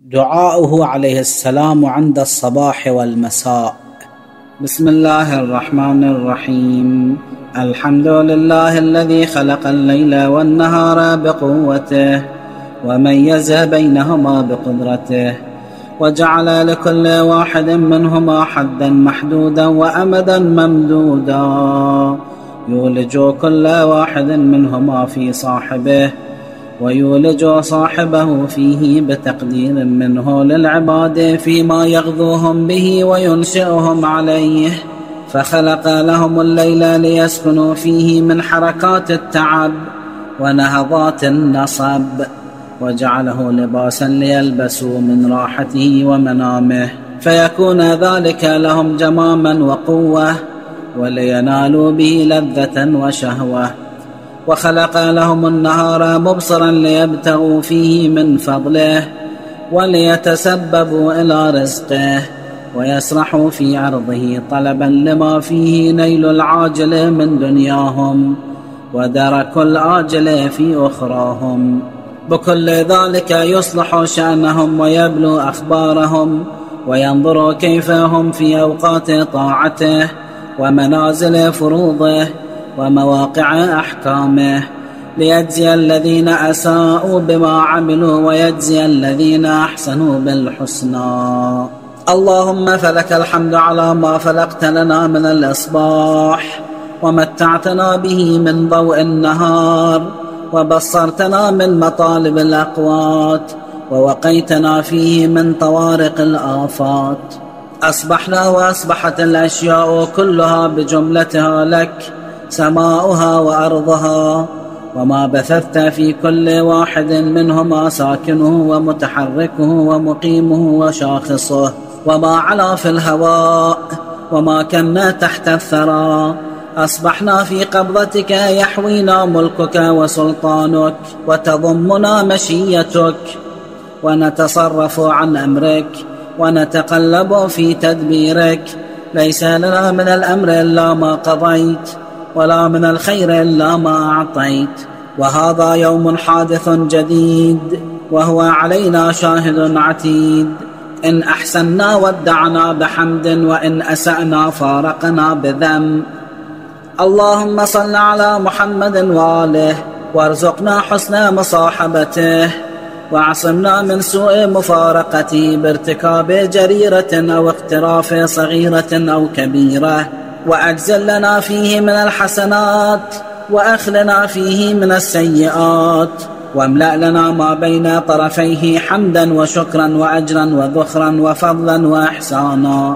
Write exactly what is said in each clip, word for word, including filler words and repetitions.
دعاؤه عليه السلام عند الصباح والمساء. بسم الله الرحمن الرحيم. الحمد لله الذي خلق الليل والنهار بقوته وميز بينهما بقدرته، وجعل لكل واحد منهما حدا محدودا وأمدا ممدودا، يولج كل واحد منهما في صاحبه ويولج صاحبه فيه بتقدير منه للعباد فيما يغذوهم به وينشئهم عليه. فخلق لهم الليل ليسكنوا فيه من حركات التعب ونهضات النصب، وجعله لباسا ليلبسوا من راحته ومنامه، فيكون ذلك لهم جماما وقوة ولينالوا به لذة وشهوة. وخلق لهم النهار مبصرا ليبتغوا فيه من فضله وليتسببوا إلى رزقه ويسرحوا في عرضه طلبا لما فيه نيل العاجل من دنياهم ودرك الآجل في أخراهم. بكل ذلك يصلح شأنهم ويبلو أخبارهم وينظر كيف هم في أوقات طاعته ومنازل فروضه ومواقع أحكامه، ليجزي الذين أساءوا بما عملوا ويجزي الذين أحسنوا بالحسنى. اللهم فلك الحمد على ما فلقت لنا من الإصباح ومتعتنا به من ضوء النهار، وبصرتنا من مطالب الأقوات ووقيتنا فيه من طوارق الآفات. أصبحنا وأصبحت الأشياء كلها بجملتها لك، سماؤها وأرضها وما بثثت في كل واحد منهما ساكنه ومتحركه ومقيمه وشاخصه، وما علا في الهواء وما كنا تحت الثرى. أصبحنا في قبضتك، يحوينا ملكك وسلطانك وتضمنا مشيتك، ونتصرف عن أمرك ونتقلب في تدبيرك. ليس لنا من الأمر إلا ما قضيت ولا من الخير إلا ما أعطيت، وهذا يوم حادث جديد وهو علينا شاهد عتيد. إن أحسنا ودعنا بحمد وإن أسأنا فارقنا بذنب. اللهم صل على محمد وآله وارزقنا حسن مصاحبته، واعصمنا من سوء مفارقته بارتكاب جريرة أو اقتراف صغيرة أو كبيرة، وأجزل لنا فيه من الحسنات وأخلنا فيه من السيئات، واملأ لنا ما بين طرفيه حمدا وشكرا وأجرا وذخرا وفضلا وإحسانا.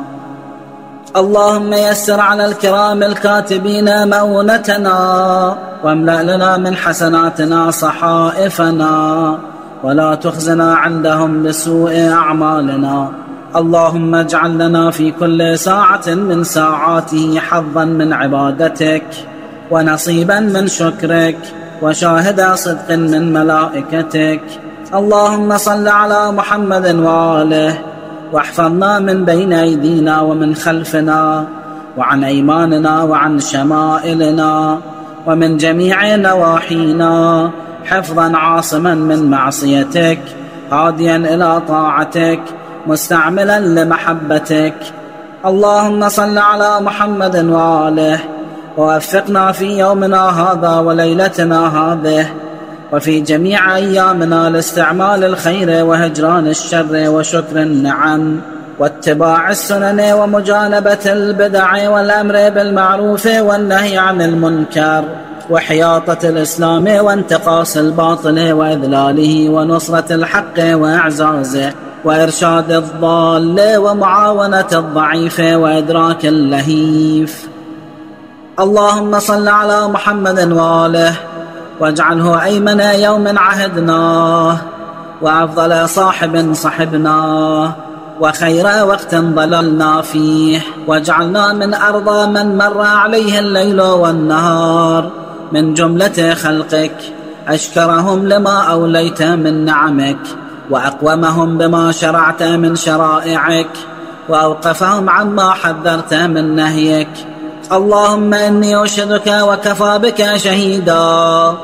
اللهم يسر على الكرام الكاتبين مؤونتنا، واملأ لنا من حسناتنا صحائفنا، ولا تخزنا عندهم بسوء أعمالنا. اللهم اجعل لنا في كل ساعة من ساعاته حظا من عبادتك ونصيبا من شكرك وشاهد صدق من ملائكتك. اللهم صل على محمد وآله واحفظنا من بين أيدينا ومن خلفنا وعن أيماننا وعن شمائلنا ومن جميع نواحينا، حفظا عاصما من معصيتك، هاديا إلى طاعتك، مستعملا لمحبتك. اللهم صل على محمد وآله ووفقنا في يومنا هذا وليلتنا هذه وفي جميع أيامنا لاستعمال الخير وهجران الشر وشكر النعم واتباع السنن ومجانبة البدع والأمر بالمعروف والنهي عن المنكر وحياطة الإسلام وانتقاص الباطل وإذلاله ونصرة الحق وإعزازه وإرشاد الضال ومعاونة الضعيف وإدراك اللهيف. اللهم صل على محمد وآله واجعله أيمن يوم عهدناه وأفضل صاحب صحبناه وخير وقت ضللنا فيه، واجعلنا من أرضى من مر عليه الليل والنهار من جملة خلقك، أشكرهم لما أوليت من نعمك وأقومهم بما شرعت من شرائعك وأوقفهم عما حذرت من نهيك. اللهم إني أشهدك وكفى بك شهيدا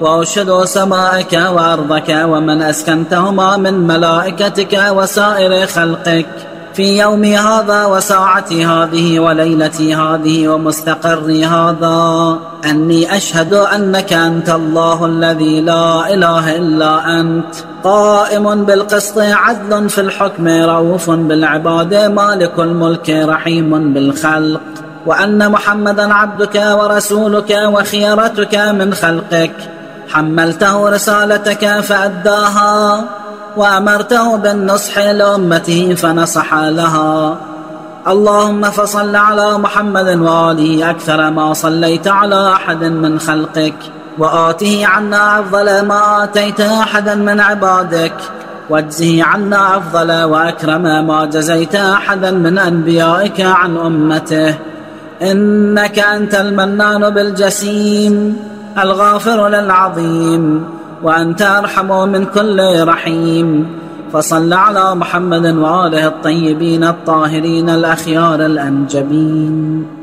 وأشهد سماءك وأرضك ومن أسكنتهما من ملائكتك وسائر خلقك في يومي هذا وساعتي هذه وليلتي هذه ومستقري هذا أني أشهد أنك أنت الله الذي لا إله إلا أنت، قائم بالقسط عدل في الحكم رؤوف بالعباد مالك الملك رحيم بالخلق، وأن محمدا عبدك ورسولك وخيرتك من خلقك، حملته رسالتك فأداها وأمرته بالنصح لأمته فنصح لها. اللهم فصل على محمد وآله أكثر ما صليت على أحد من خلقك، وآته عنا أفضل ما آتيت أحدا من عبادك، واجزه عنا أفضل وأكرم ما جزيت أحدا من أنبيائك عن أمته، إنك أنت المنان بالجسيم الغافر للعظيم، وأنت أرحم من كل رحيم. فصل على محمد وآله الطيبين الطاهرين الأخيار الأنجبين.